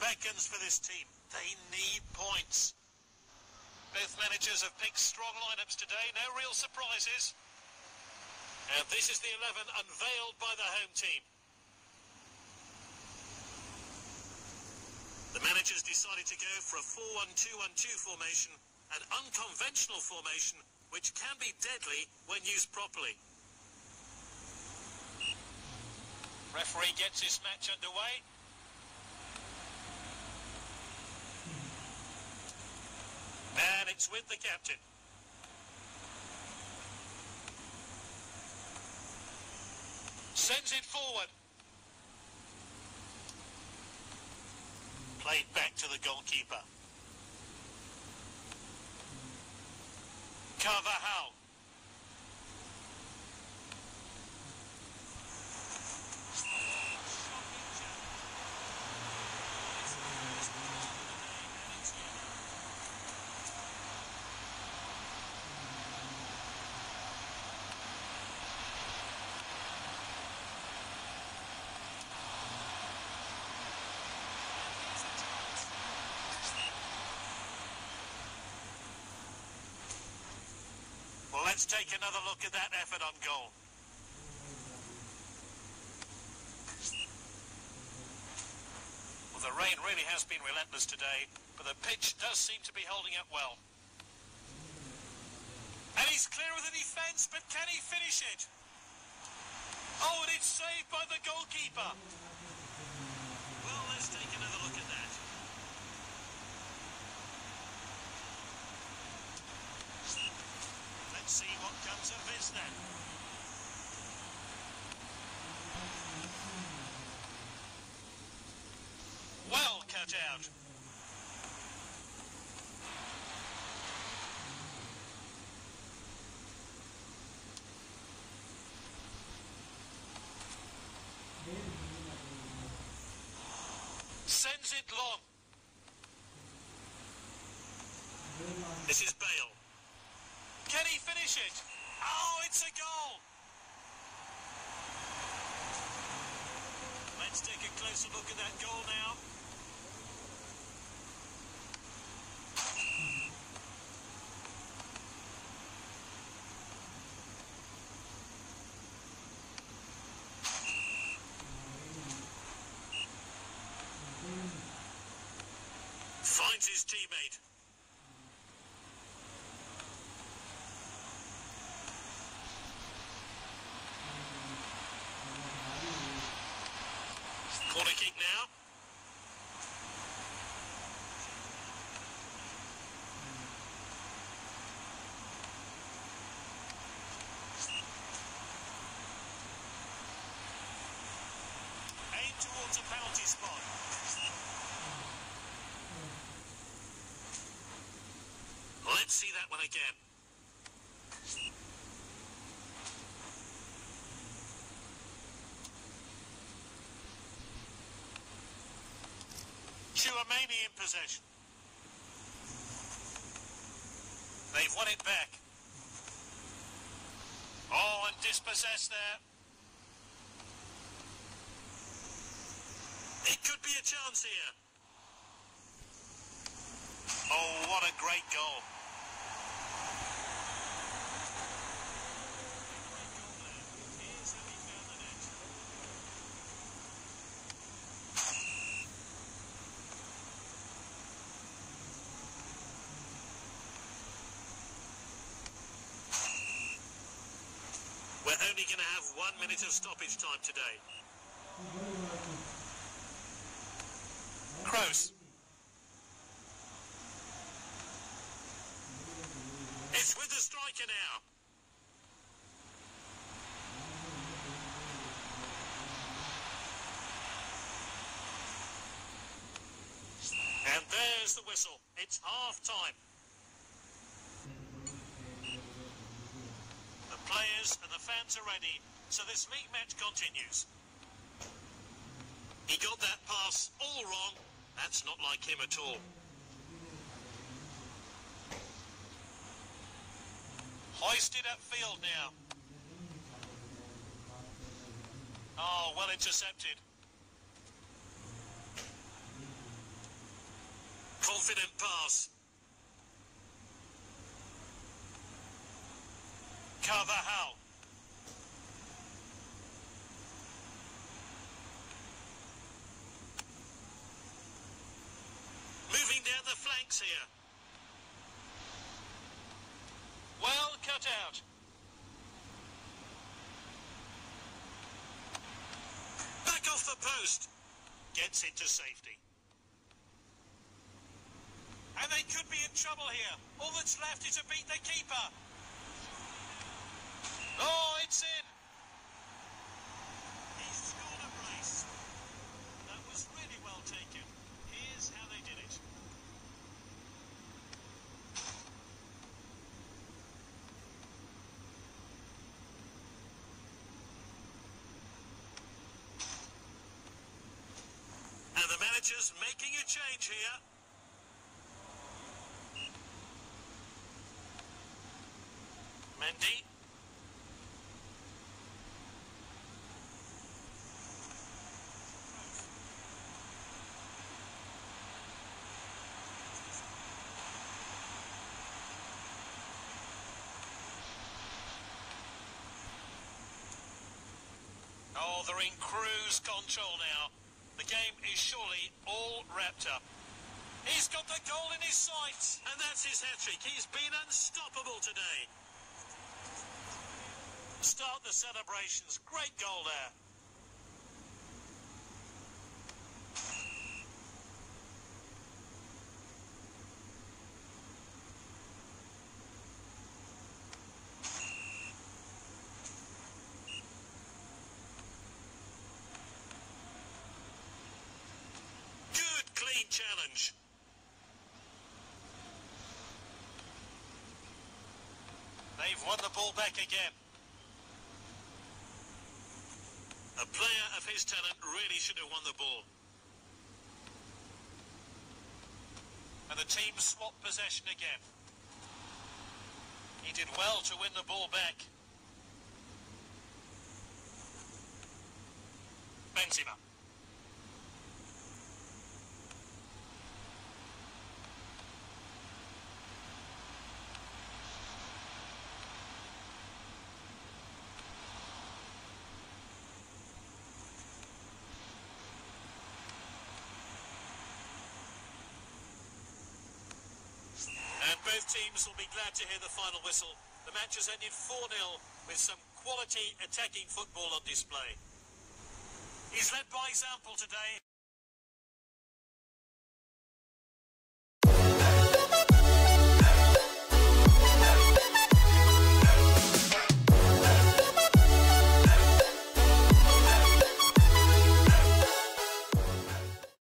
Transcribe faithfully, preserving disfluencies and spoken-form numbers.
beckons for this team. They need points. Both managers have picked strong lineups today, no real surprises. And this is the eleven unveiled by the home team. The managers decided to go for a four one two one two formation, an unconventional formation which can be deadly when used properly. Referee gets this match underway. And it's with the captain. Sends it forward. Played back to the goalkeeper. Carvajal. Well, let's take another look at that effort on goal. Well, the rain really has been relentless today, but the pitch does seem to be holding up well. And he's clear of the defence, but can he finish it? Oh, and it's saved by the goalkeeper. Well, let's take another look at that. Let's see what comes of this then. Well cut out. Sends it long. This is Bale. Can he finish it? Oh, it's a goal! Let's take a closer look at that goal now. Finds his teammate. Corner kick now. Aim towards a penalty spot. Let's see that one again. Tchouaméni in possession. They've won it back. Oh, and dispossessed there. It could be a chance here. Oh, what a great goal. We're only going to have one minute of stoppage time today. Kroos. It's with the striker now. And there's the whistle. It's half time. The players and the fans are ready, so this league match continues. He got that pass all wrong. That's not like him at all. Hoisted upfield now. Oh, well intercepted. Confident pass. Carvajal. Moving down the flanks here. Well cut out. Back off the post. Gets it to safety. And they could be in trouble here. All that's left is to beat the keeper. Oh, it's in. He scored a brace. That was really well taken. Here's how they did it. And the manager's making a change here. Mendy. Oh, they're in cruise control now. The game is surely all wrapped up. He's got the goal in his sights, and that's his hat-trick. He's been unstoppable today. Start the celebrations. Great goal there. Good, clean challenge. They've won the ball back again. A player of his talent really should have won the ball. And the team swapped possession again. He did well to win the ball back. Benzema. And both teams will be glad to hear the final whistle. The match has ended four nil with some quality attacking football on display. He's led by example today.